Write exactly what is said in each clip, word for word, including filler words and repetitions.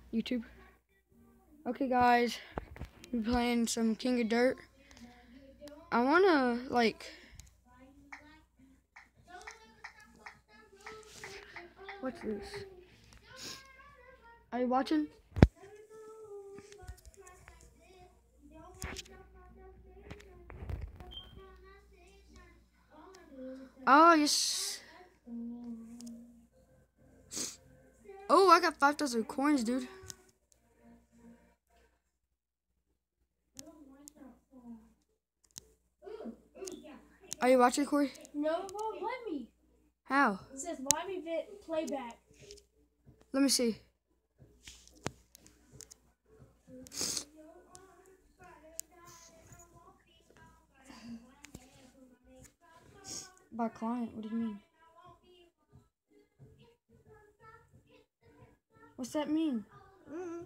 YouTube. Okay, guys, we're playing some King of Dirt. I wanna like. What's this? Are you watching? Oh yes. Oh, I got five thousand coins, dude. Are you watching, Corey? No, it won't let me. How? It says live event playback. Let me see. By client, what do you mean? What's that mean? Mm-hmm.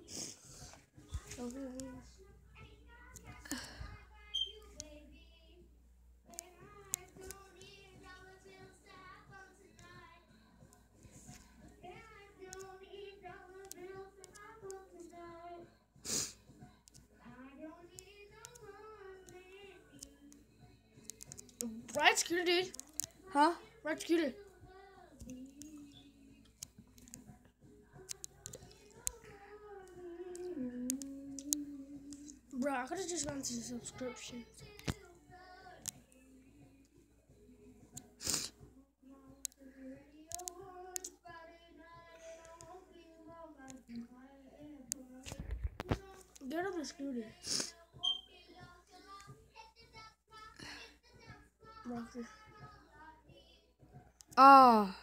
Right scooter, dude. Huh? Right scooter. Bro, I could have just gone to the subscription. Get on the scooter. Rocker. Oh.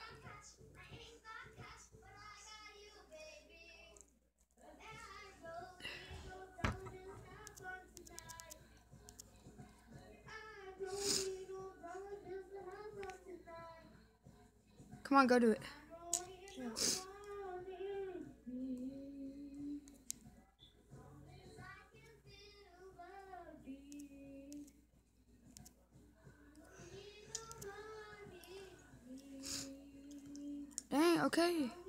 Come on, go do it. Yeah. Dang, okay.